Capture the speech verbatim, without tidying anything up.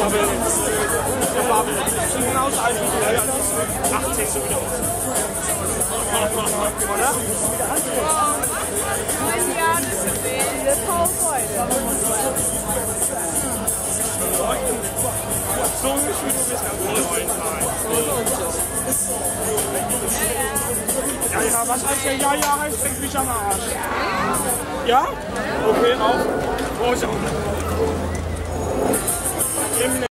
Babel jetzt. Der Babel jetzt. Das ist genauso alt wie du. achtzehn so wieder aus. Oder? So gefühlt bist du am neuen Tag. Ja, ja, was heißt ja, ja, ja, heißt, leck mich am Arsch. Ja? Okay, auch. Große.